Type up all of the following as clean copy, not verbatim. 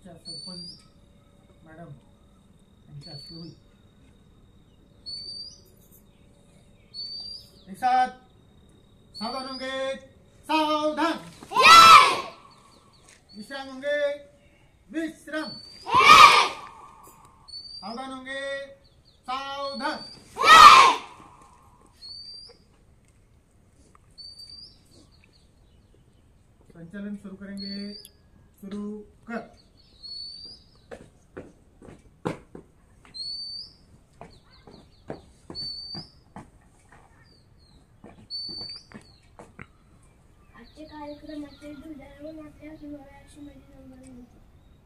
आजच्या सरपंच मॅडम यांच्या हस्ते होईल। एक साथ सावधान होंगे, सावधान। विश्राम होंगे, विश्राम। सावधान होंगे, सावधान। संचालन शुरू करेंगे, शुरू कर। आजचे कार्यक्रमाचे ध्वजारोहण आपल्या समोराशी माझी नंबर होती।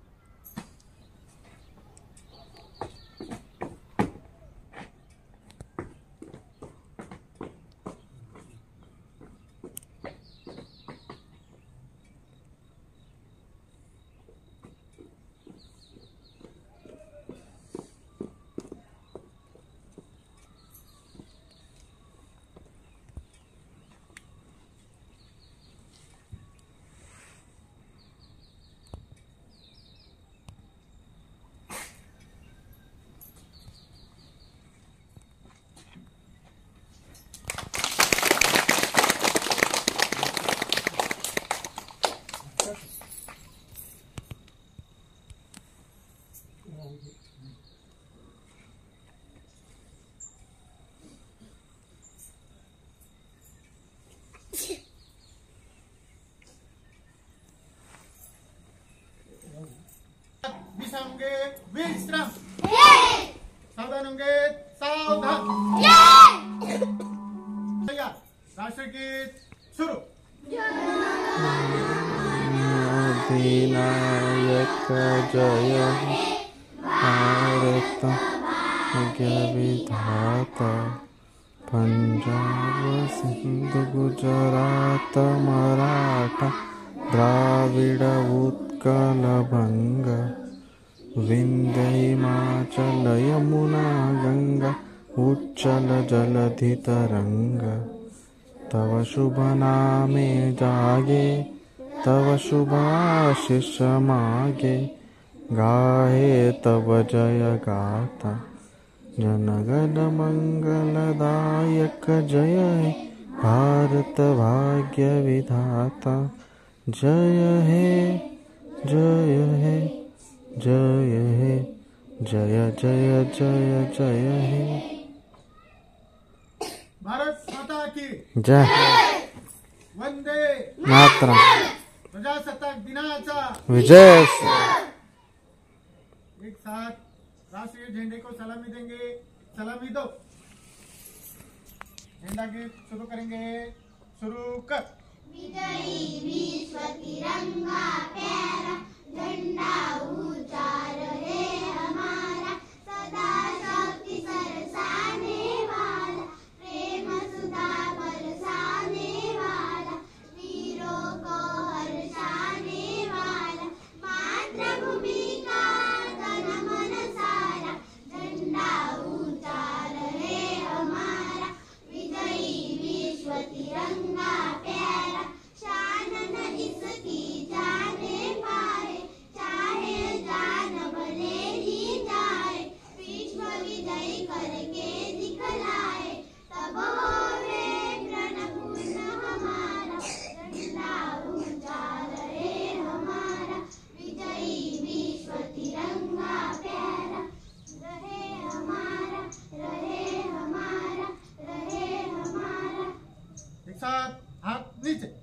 विश्राम होंगे, विश्राम। सावधान होंगे, सावधान। राष्ट्रगीत शुरू। अधिनायक जय भारत भाग्य विधाता, पंजाब सिंध गुजरात मराठा द्राविड उत्कल बंग, विंध्य हिमाचल यमुना गंगा उच्चल जलधि तरंग। तव शुभ नामे जागे, तव शुभाशिष मागे, गाहे तव जय गाथा, जनगण मंगलदायक जय हे भारत भाग्य विधाता। जय हे जय हे जय हे जय जय जय जय हे। भारत माता की जय। वंदे मातरम। प्रजासत्ताक दिनाचा विजय। एक साथ राष्ट्रीय झंडे को सलामी देंगे, सलामी दो। झंडा गीत शुरू करेंगे, शुरू कर। विजयी विश्व तिरंगा प्यारा, झंडा ऊंचा रहे हमारा, सदा शक्ति सरसाने वाला, प्रेम सुधा बरसाने वाला, वीरों को हर्षाने वाला, मातृभूमि का तन मन सारा, झंडा ऊंचा रहे हमारा। विजयी विश्व तिरंगा प्यारा, शान न इसकी जाने पाए, चाहे जान भले ही जाए, विश्व विजय करके दिखलाए, तब होवे प्रण पूर्ण हमारा, झंडा ऊंचा रहे हमारा। विजयी विश्व तिरंगा प्यारा, रहे हमारा, रहे हमारा, रहे हमारा। एक साथ हाथ नीचे।